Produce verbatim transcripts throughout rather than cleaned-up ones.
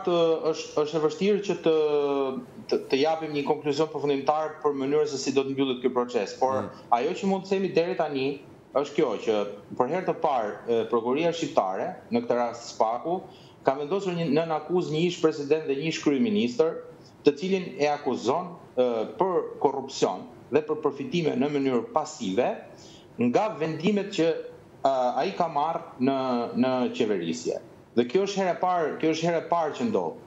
fakt është është e vështirë që të të, të japim një konkluzion përfundimtar për mënyrën se si do të mbyllet ky proces, por mm. ajo që mund të themi deri tani është kjo që për herë të parë prokuroria shqiptare, në këtë rast Spaku, ka vendosur një nën akuzë një ish president dhe një ish kryeministër, të cilin e akuzon për korrupsion dhe për përfitime në mënyrë pasive nga vendimet që ai ka marrë në në qeverisje. Dhe kjo është herë e parë, kjo është herë e parë që ndodh.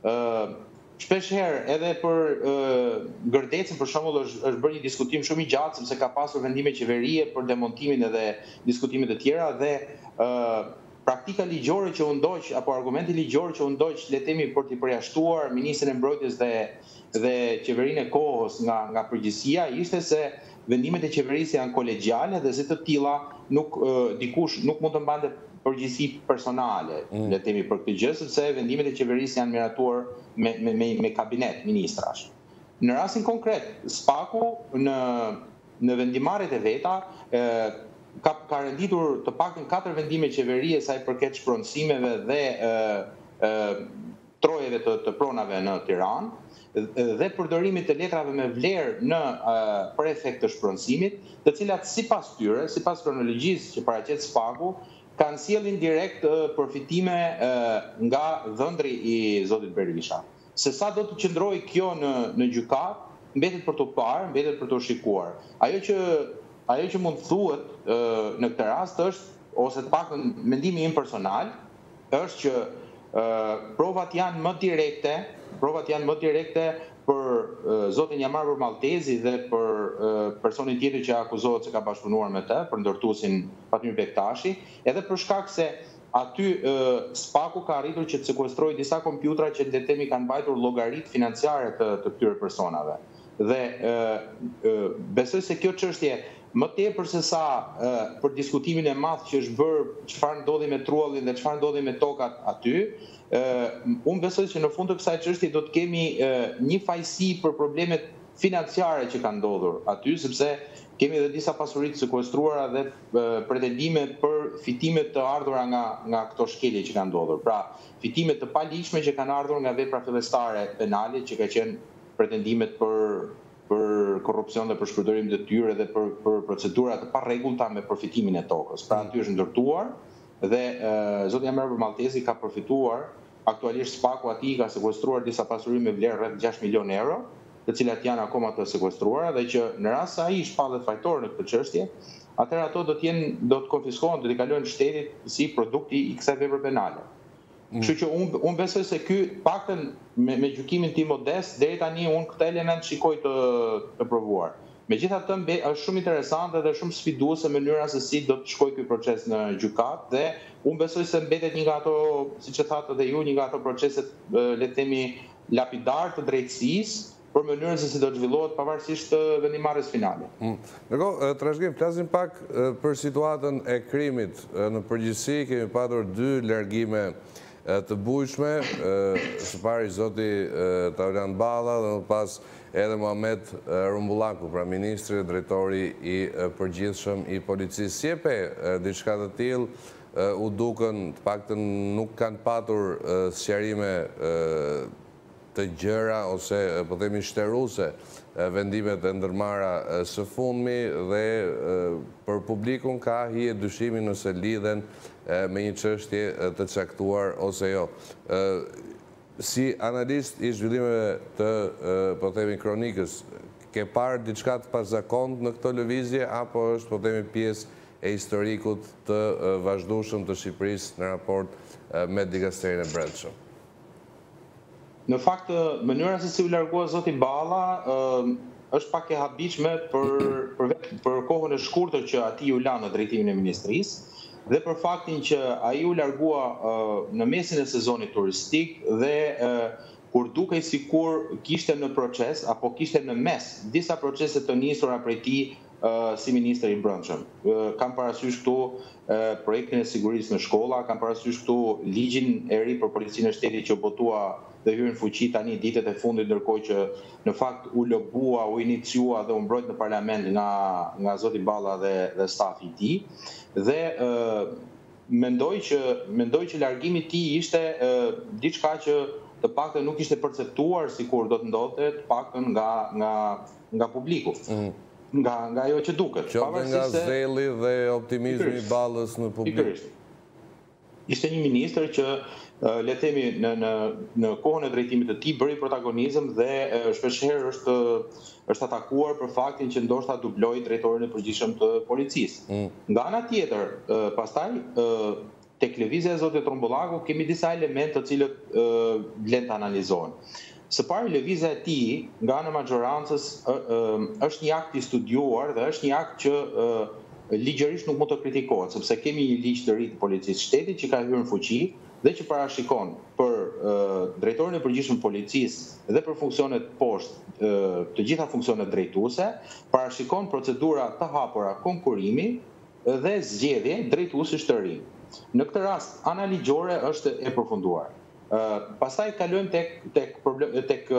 Ë shpesh herë edhe për Gërdecën për shembull është është bërë një diskutim shumë i gjatë sepse ka pasur vendime qeverie për demontimin edhe diskutime të tjera dhe ë praktika ligjore që u ndoq apo argumenti ligjor që u ndoq le të themi për të përjashtuar ministrin e mbrojtjes dhe dhe qeverinë e kohës nga nga përgjegjësia ishte se vendimet e qeverisë janë kolegjiale dhe si të tilla nuk dikush nuk mund të mbante përgjegjësi personale, mm. le të themi për këtë gjë, sepse vendimet e qeverisë janë miratuar me me me, me kabinet ministrash. Në rastin konkret, Spaku në në vendimarrjet e veta e, ka ka renditur të paktën katër vendime qeverie sa i përket shpronësimeve dhe e, e, trojeve të, të pronave në Tiranë dhe përdorimit të letrave me vlerë në uh, për efekt të shpronësimit, të cilat sipas tyre, sipas kronologjisë që paraqet Spaku, kanë sjellin direkt uh, përfitime uh, nga dhëndri i zotit Berisha. Se sa do të qëndrojë kjo në në gjykat, mbetet për të parë, mbetet për të shikuar. Ajo që ajo që mund thuhet uh, në këtë rast është ose të paktën mendimi im personal është që uh, provat janë më direkte Provat janë më direkte për uh, zotin Jamar Maltezi dhe për uh, personin tjetër që akuzohet se ka bashkëpunuar me të, për ndërtuesin Fatmir Bektashi, edhe për shkak se aty uh, Spaku ka arritur që të sekuestrojë disa kompjutra që le të themi kanë mbajtur llogaritë financiare të të këtyre personave. Dhe uh, uh, besoj se kjo çështje më tepër se sa uh, për diskutimin e madh që është bërë çfarë ndodhi me trullin dhe çfarë ndodhi me tokat aty, Uh, unë besoj që në fund të kësaj çështje do të kemi uh, një fajsi për problemet financiare që kanë ndodhur aty, sepse kemi edhe disa pasuri të sekuestruara dhe uh, pretendime për fitime të ardhura nga nga këto shkelje që kanë ndodhur. Pra, fitime të paligjshme që kanë ardhur nga vepra fillestare penale, që ka qenë pretendimet për për korrupsion dhe për shpërdorim detyre dhe për për procedura të parregullta me përfitimin e tokës. Pra, aty është ndërtuar dhe uh, zoti Jamar Maltezi ka përfituar. Aktualisht Spaku aty ka sekuestruar disa pasuri me vlerë rreth gjashtë milionë euro, të cilat janë akoma të sekuestruara dhe që në rast se ai shpallet fajtor në këtë çështje, atëherë ato do të jenë do të konfiskohen, do të kalojnë shtetit si produkti i kësaj vepre penale. Kështu që unë un besoj se ky paktën me, me gjykimin tim modest deri tani unë këtë element shikoj të të provuar. Megjithatë është shumë interesante dhe shumë sfiduese mënyra se si do të shkojë ky proces në gjykat dhe unë besoj se mbetet një nga ato, siç e thatë edhe ju, një nga ato proceset le të themi lapidar të drejtësisë për mënyrën se si do të zhvillohet pavarësisht të vendimarrjes finale. Mm. Ndërkohë, trashëgim, flasim pak për situatën e krimit. Në përgjithësi kemi patur dy largime të bujshme, së pari zoti Taurian Balla dhe më pas edhe Muhamet Rumbullaku, pra ministri, drejtori i përgjithshëm i policisë. Si e pe diçka të tillë u dukën, të paktën nuk kanë patur sqarime të gjëra ose po themi shtërruese vendimet e ndërmarra së fundmi dhe për publikun ka hije dyshimi nëse lidhen me një çështje të caktuar ose jo. Si analist i zhvillimeve të po themi kronikës, ke parë diçka të pazakont në këtë lëvizje apo është po themi pjesë e historikut të vazhdueshëm të Shqipërisë në raport me dikasterinë e brendshme? Në fakt, mënyra se si u largua zoti Balla është pak e habitshme për, për, për kohën e shkurtër që ati u la në drejtimin e ministrisë dhe për faktin që ai u largua në mesin e sezonit turistik dhe kur dukej sikur kishte në proces apo kishte në mes disa procese të nisura prej tij si ministër i brendshëm. Kam parasysh këtu projektin e sigurisë në shkolla, kam parasysh këtu ligjin e ri për policinë e shtetit që u botua dhe hyrën fuqi tani ditët e fundit, ndërkohë që në fakt u lobua, u iniciua dhe u mbrojt në parlament nga nga zoti Balla dhe dhe stafi i tij. Dhe ë mendoj që mendoj që largimi i tij ishte ë diçka që të paktën nuk ishte perceptuar sikur do të ndodhte, të paktën nga nga nga publiku. Nga nga ajo që duket. Qoftë nga zeli dhe optimizmi i Ballës në publik. Ishte një ministër që le të themi në në në kohën e drejtimit të tij bëri protagonizëm dhe shpeshherë është është atakuar për faktin që ndoshta dubloi drejtorin e përgjithshëm të policisë. Nga ana tjetër, pastaj tek lëvizja e zotit Trumbullaku kemi disa elemente të cilët vlen të analizohen. Së pari, lëvizja e tij nga ana e maxhorancës është një akt i studiuar dhe është një akt që ligjërisht nuk mund të kritikohet, sepse kemi një ligj të ri të policisë shtetit që ka hyrë në fuqi dhe që parashikon për drejtorin e përgjithshëm të policisë dhe për funksionet poshtë, të gjitha funksionet drejtuese, parashikon procedura të hapura konkurrimi dhe zgjedhje drejtuesish të rinj. Në këtë rast, ana ligjore është e përfunduar. Pastaj kalojmë tek tek problem tek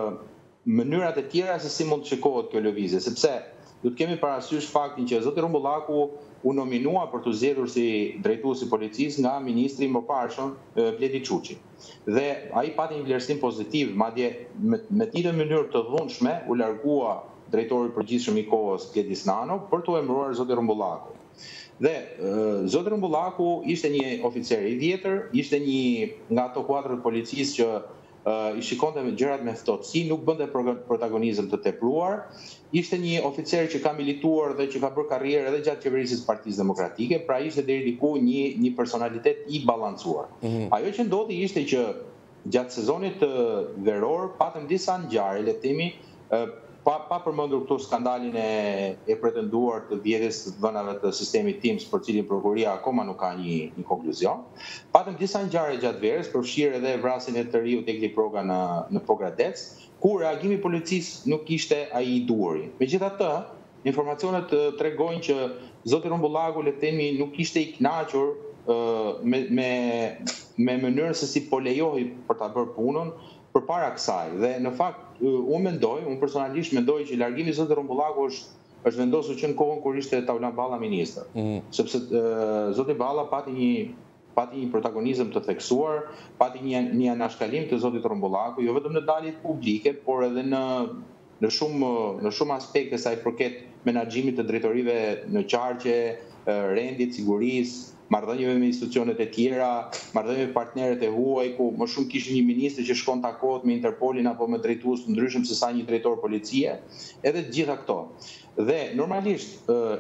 mënyrat e tjera se si mund të shikohet kjo lëvizje, sepse do të kemi parasysh faktin që zoti Trumbullaku u nominua për të zgjedhur si drejtues i policisë nga ministri i mëparshëm Bledi Çuçi. Dhe ai pati një vlerësim pozitiv, madje me, me një mënyrë të dhunshme u largua drejtori i përgjithshëm i kohës Gledis Nano për të emëruar zoti Trumbullaku. Dhe zoti Trumbullaku ishte një oficer i vjetër, ishte një nga ato kuadrat të policisë që i shikonte me gjërat me ftohtësi, nuk bënte protagonizëm të tepruar. Ishte një oficer që ka milituar dhe që ka bërë karrierë edhe gjatë qeverisjes së Partisë Demokratike, pra ishte deri diku një një personalitet i balancuar. Mm-hmm. Ajo që ndodhi ishte që gjatë sezonit veror patëm disa ngjarje, le të themi, pa, pa përmendur këtu skandalin e, e pretenduar të vjedhjes të dhënave të sistemit T I M S, për cilin prokuroria akoma nuk ka një, një konkluzion. Patëm disa ngjarje gjatë verës, përfshirë edhe vrasjen e të riu Degli Proga në në Pogradec, ku reagimi i policisë nuk ishte ai i duhuri. Megjithatë, informacionet tregojnë që zoti Trumbullaku, le të themi, nuk ishte i kënaqur me me me mënyrën se si po lejohej për ta bërë punën përpara kësaj. Dhe në fakt unë mendoj, unë personalisht mendoj që largimi i zotit Trumbullaku është është vendosur që në kohën kur ishte Taulan Balla ministër. Mm. Sepse zoti Balla pati një pati një protagonizëm të theksuar, pati një një anashkalim të zotit Trumbullaku, jo vetëm në daljet publike, por edhe në në shumë në shumë aspekte sa i përket menaxhimit të drejtorive në qarqe, rendit, sigurisë, marrëdhënieve me institucionet e tjera, marrëdhënie me partnerët e huaj, ku më shumë kishin një ministër që shkon takohet me Interpolin apo me drejtues të ndryshëm se sa një drejtor policie, edhe të gjitha këto. Dhe normalisht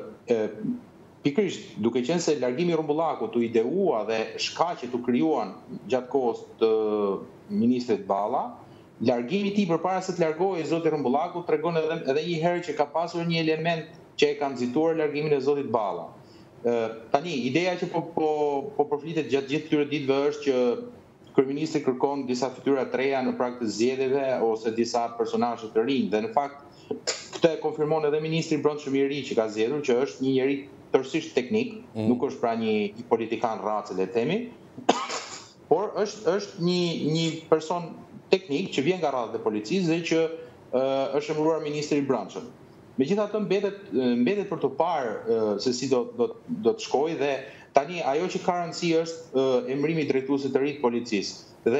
pikërisht duke qenë se largimi i Trumbullakut u ideua dhe shkaqet u krijuan gjatë kohës të ministrit Balla, largimi i tij përpara se të largohej zoti Trumbullaku tregon edhe edhe një herë që ka pasur një element që e ka nxituar largimin e zotit Balla. Tani, ideja që po po po përflitet gjatë gjithë këtyre ditëve është që kryeministri kërkon disa fytyra të reja në prag të zgjedhjeve ose disa personazhe të rinj, dhe në fakt këtë e konfirmon edhe ministri i Brendshëm i ri që ka zgjedhur, që është një njerëz tërësisht teknik, mm. nuk është pra një, një politikan racë, le të themi, por është është një një person teknik që vjen nga radhët e policisë dhe që uh, është emëruar ministri i Brendshëm. Megjithatë mbetet mbetet për të parë se si do do do të shkojë, dhe tani ajo që ka rëndësi është emërimi i drejtuesit të ri të policisë. Dhe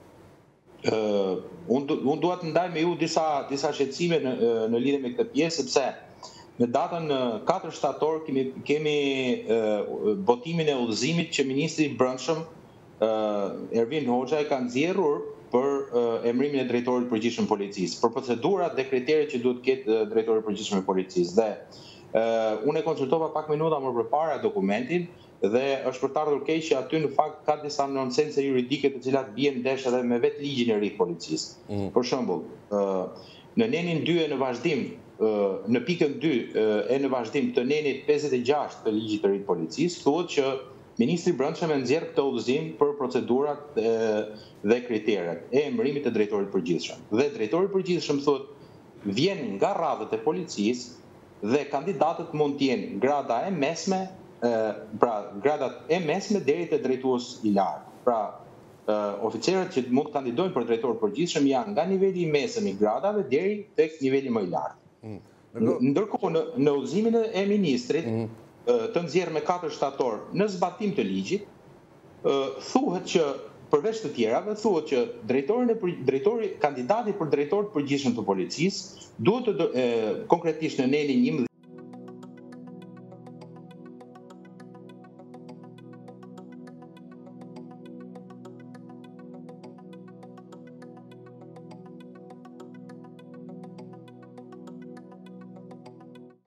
uh, unë un dua të ndaj me ju disa disa shqetësime në, në lidhje me këtë pjesë, sepse në datën katër shtator kemi kemi uh, botimin e udhëzimit që ministri i Brendshëm uh, Ervin Hoxha e ka nxjerrur për uh, emërimin e drejtorit të përgjithshëm policisë, për procedurat dhe kriteret që duhet të ketë uh, drejtori i përgjithshëm i policisë. Dhe uh, unë e konsultova pak minuta më përpara dokumentin dhe është për të ardhur keq që aty në fakt ka disa nonsense juridike të cilat bien ndesh edhe me vetë ligjin e ri të policisë. Mm. Për shembull, uh, në nenin dy e në vazhdim, uh, në pikën dy uh, e në vazhdim të nenit pesëdhjetë e gjashtë të ligjit të ri të policisë, thuhet që ministri i Brendshëm e nxjerr këtë udhëzim për procedurat e, dhe kriteret e emërimit të drejtorit përgjithshëm. Dhe drejtori i përgjithshëm thotë vjen nga radhët e policisë dhe kandidatët mund të jenë grada e mesme, e, pra gradat e mesme deri te drejtues i lartë. Pra e, oficerët që mund të kandidojnë për drejtor përgjithshëm janë nga niveli i mesëm i gradave deri tek niveli më i lartë. Mm. Ndërkohë në, në udhëzimin e ministrit mm. të nxjerrë me katër shtator në zbatim të ligjit, thuhet që përveç të tjerave, thuhet që drejtori, drejtori, kandidati për drejtor të përgjithshëm të policisë duhet të konkretisht në nenin një